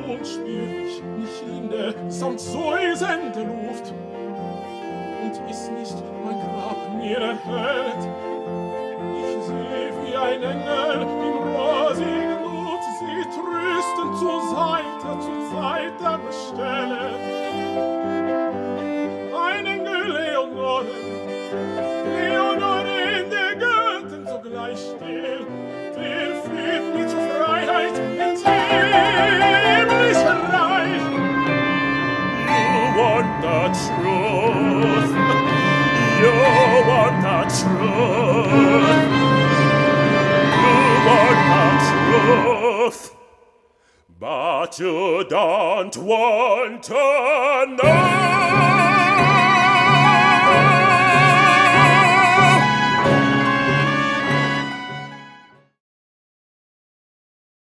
und spür ich nicht linde samt säusende Luft. Und ist nicht mein Grab mir erhellt, ich seh wie ein Engel im rosigen Glut sie tröstend zur Seite bestellt. Ein Engel Leonore in der Götten sogleich still, der führt mich zur Freiheit ins himmlische Reich. You want the truth, you want the truth, you want the truth, but you don't want to know.